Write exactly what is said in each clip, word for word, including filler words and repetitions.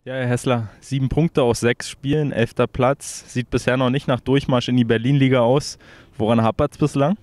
Ja, Herr Hässler, sieben Punkte aus sechs Spielen, elfter Platz. Sieht bisher noch nicht nach Durchmarsch in die Berlin-Liga aus. Woran hapert es bislang?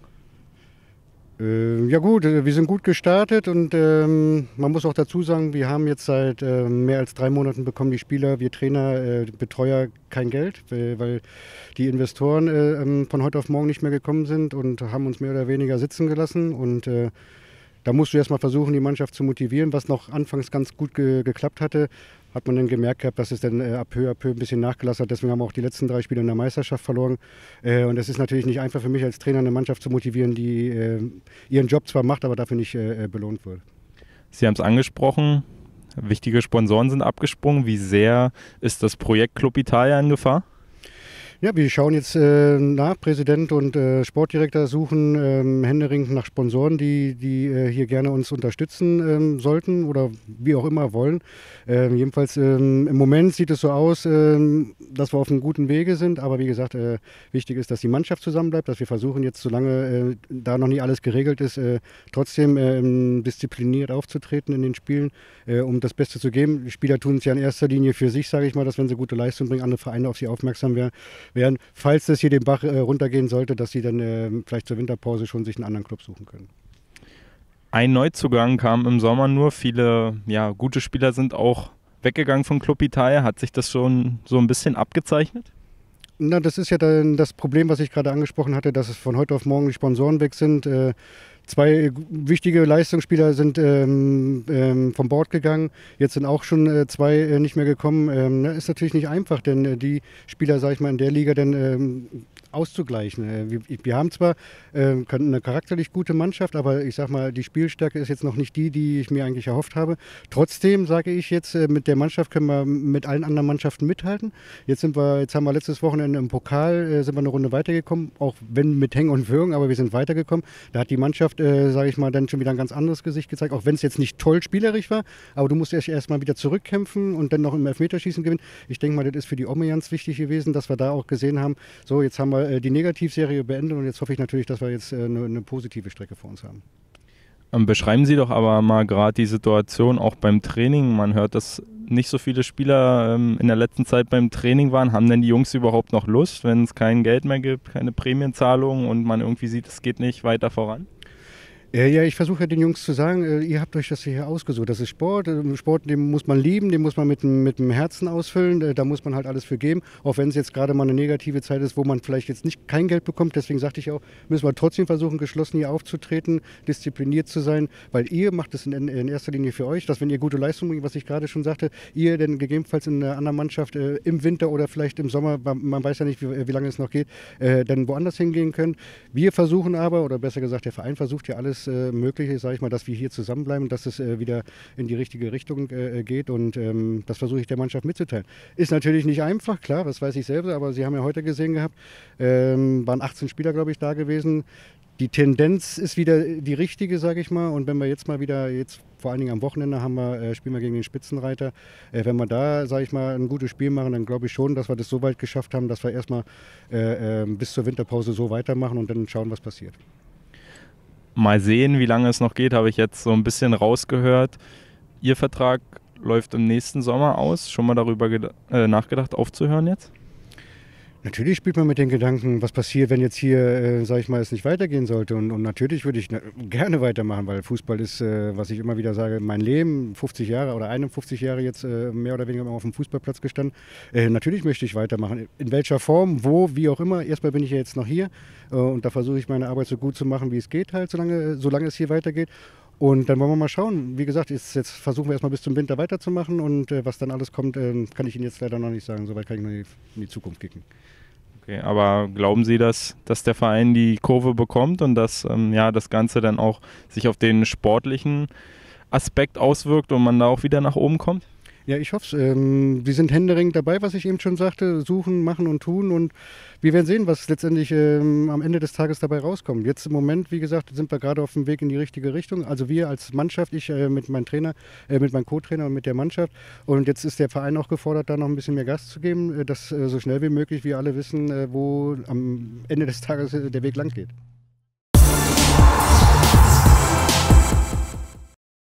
Äh, ja gut, äh, wir sind gut gestartet und ähm, man muss auch dazu sagen, wir haben jetzt seit äh, mehr als drei Monaten bekommen die Spieler, wir Trainer, äh, Betreuer kein Geld, weil, weil die Investoren äh, ähm, von heute auf morgen nicht mehr gekommen sind und haben uns mehr oder weniger sitzen gelassen und äh, da musst du erstmal versuchen, die Mannschaft zu motivieren, was noch anfangs ganz gut ge geklappt hatte. Hat man dann gemerkt gehabt, dass es dann äh, ab peu à peu ein bisschen nachgelassen hat. Deswegen haben wir auch die letzten drei Spiele in der Meisterschaft verloren. Äh, und es ist natürlich nicht einfach für mich als Trainer, eine Mannschaft zu motivieren, die äh, ihren Job zwar macht, aber dafür nicht äh, belohnt wird. Sie haben es angesprochen, wichtige Sponsoren sind abgesprungen. Wie sehr ist das Projekt Club Italia in Gefahr? Ja, wir schauen jetzt äh, nach. Präsident und äh, Sportdirektor suchen ähm, händeringend nach Sponsoren, die, die äh, hier gerne uns unterstützen ähm, sollten oder wie auch immer wollen. Ähm, jedenfalls ähm, im Moment sieht es so aus, ähm, dass wir auf einem guten Wege sind. Aber wie gesagt, äh, wichtig ist, dass die Mannschaft zusammenbleibt, dass wir versuchen jetzt, solange äh, da noch nicht alles geregelt ist, äh, trotzdem äh, diszipliniert aufzutreten in den Spielen, äh, um das Beste zu geben. Die Spieler tun es ja in erster Linie für sich, sage ich mal, dass wenn sie gute Leistung bringen, andere Vereine auf sie aufmerksam werden. Wären, falls das hier den Bach äh, runtergehen sollte, dass sie dann äh, vielleicht zur Winterpause schon sich einen anderen Club suchen können. Ein Neuzugang kam im Sommer nur. Viele ja, gute Spieler sind auch weggegangen von Club Italia. Hat sich das schon so ein bisschen abgezeichnet? Na, das ist ja dann das Problem, was ich gerade angesprochen hatte, dass es von heute auf morgen die Sponsoren weg sind. Äh, Zwei wichtige Leistungsspieler sind ähm, ähm, vom Bord gegangen. Jetzt sind auch schon äh, zwei äh, nicht mehr gekommen. Ähm, ist natürlich nicht einfach, denn äh, die Spieler, sage ich mal, in der Liga dann ähm, auszugleichen. Äh, wir, wir haben zwar äh, eine charakterlich gute Mannschaft, aber ich sage mal, die Spielstärke ist jetzt noch nicht die, die ich mir eigentlich erhofft habe. Trotzdem sage ich jetzt, äh, mit der Mannschaft können wir mit allen anderen Mannschaften mithalten. Jetzt sind wir, jetzt haben wir letztes Wochenende im Pokal äh, sind wir eine Runde weitergekommen, auch wenn mit Hängen und Würgen, aber wir sind weitergekommen. Da hat die Mannschaft Äh, sage ich mal, dann schon wieder ein ganz anderes Gesicht gezeigt, auch wenn es jetzt nicht toll spielerisch war, aber du musst erst erstmal wieder zurückkämpfen und dann noch im Elfmeterschießen gewinnen. Ich denke mal, das ist für die Omejans wichtig gewesen, dass wir da auch gesehen haben, so jetzt haben wir äh, die Negativserie beendet und jetzt hoffe ich natürlich, dass wir jetzt äh, eine, eine positive Strecke vor uns haben. Ähm, beschreiben Sie doch aber mal gerade die Situation auch beim Training. Man hört, dass nicht so viele Spieler ähm, in der letzten Zeit beim Training waren. Haben denn die Jungs überhaupt noch Lust, wenn es kein Geld mehr gibt, keine Prämienzahlungen und man irgendwie sieht, es geht nicht weiter voran? Ja, ja, ich versuche ja den Jungs zu sagen, äh, ihr habt euch das hier ausgesucht. Das ist Sport. Äh, Sport, den muss man lieben, den muss man mit, dem- mit dem Herzen ausfüllen. Äh, da muss man halt alles für geben. Auch wenn es jetzt gerade mal eine negative Zeit ist, wo man vielleicht jetzt nicht kein Geld bekommt. Deswegen sagte ich auch, müssen wir trotzdem versuchen, geschlossen hier aufzutreten, diszipliniert zu sein. Weil ihr macht es in, in erster Linie für euch, dass wenn ihr gute Leistung bringt, was ich gerade schon sagte, ihr dann gegebenenfalls in einer anderen Mannschaft äh, im Winter oder vielleicht im Sommer, man, man weiß ja nicht, wie, wie lange es noch geht, äh, dann woanders hingehen könnt. Wir versuchen aber, oder besser gesagt, der Verein versucht ja alles äh, Mögliche, sage ich mal, dass wir hier zusammenbleiben, dass es äh, wieder in die richtige Richtung äh, geht und ähm, das versuche ich der Mannschaft mitzuteilen. Ist natürlich nicht einfach, klar, das weiß ich selber, aber Sie haben ja heute gesehen gehabt, ähm, waren achtzehn Spieler, glaube ich, da gewesen. Die Tendenz ist wieder die richtige, sage ich mal. Und wenn wir jetzt mal wieder, jetzt vor allen Dingen am Wochenende haben wir, äh, spielen wir gegen den Spitzenreiter. Äh, wenn wir da, sage ich mal, ein gutes Spiel machen, dann glaube ich schon, dass wir das so weit geschafft haben, dass wir erstmal äh, äh, bis zur Winterpause so weitermachen und dann schauen, was passiert. Mal sehen, wie lange es noch geht, habe ich jetzt so ein bisschen rausgehört. Ihr Vertrag läuft im nächsten Sommer aus. Schon mal darüber äh, nachgedacht, aufzuhören jetzt? Natürlich spielt man mit den Gedanken, was passiert, wenn jetzt hier, äh, sage ich mal, es nicht weitergehen sollte. Und, und natürlich würde ich ne, gerne weitermachen, weil Fußball ist, äh, was ich immer wieder sage, mein Leben, fünfzig Jahre oder einundfünfzig Jahre jetzt äh, mehr oder weniger auf dem Fußballplatz gestanden. Äh, natürlich möchte ich weitermachen. In welcher Form, wo, wie auch immer. Erstmal bin ich ja jetzt noch hier äh, und da versuche ich meine Arbeit so gut zu machen, wie es geht, halt, solange, solange es hier weitergeht. Und dann wollen wir mal schauen. Wie gesagt, jetzt, jetzt versuchen wir erstmal bis zum Winter weiterzumachen und äh, was dann alles kommt, äh, kann ich Ihnen jetzt leider noch nicht sagen. Soweit kann ich noch in die, in die Zukunft kicken. Okay, aber glauben Sie, dass, dass der Verein die Kurve bekommt und dass ähm, ja, das Ganze dann auch sich auf den sportlichen Aspekt auswirkt und man da auch wieder nach oben kommt? Ja, ich hoffe es. Ähm, wir sind händeringend dabei, was ich eben schon sagte, suchen, machen und tun und wir werden sehen, was letztendlich ähm, am Ende des Tages dabei rauskommt. Jetzt im Moment, wie gesagt, sind wir gerade auf dem Weg in die richtige Richtung. Also wir als Mannschaft, ich äh, mit meinem Trainer, äh, mit meinem Co-Trainer und mit der Mannschaft. Und jetzt ist der Verein auch gefordert, da noch ein bisschen mehr Gas zu geben, äh, dass äh, so schnell wie möglich wir alle wissen, äh, wo am Ende des Tages äh, der Weg lang geht.